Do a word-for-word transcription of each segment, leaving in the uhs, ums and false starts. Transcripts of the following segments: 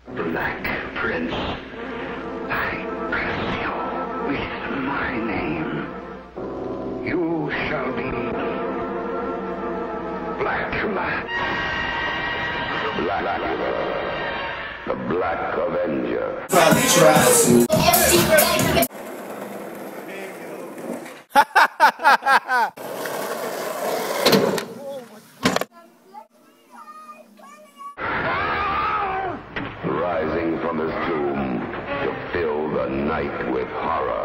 Black Prince, I bless you with my name. You shall be Black Man. Blackula, the Black Avenger. Probably try to. Rising from his tomb to fill the night with horror.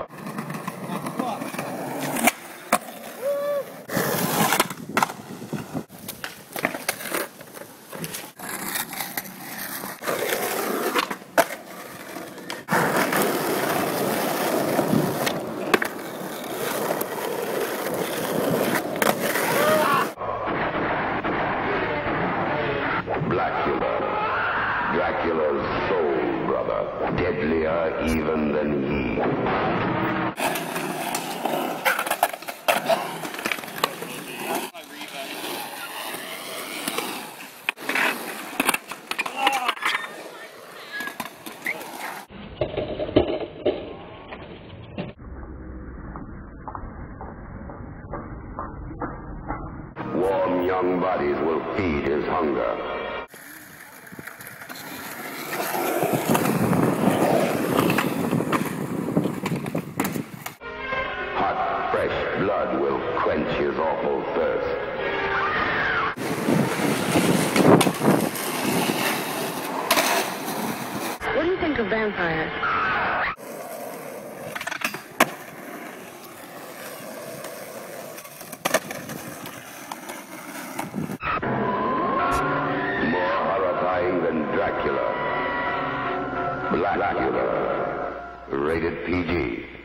Blackula, Dracula's soul brother, deadlier even than he. Warm young bodies will feed his hunger. Hot, fresh blood will quench his awful thirst. What do you think of vampires? More horrifying than Dracula. Blackula. Rated P G.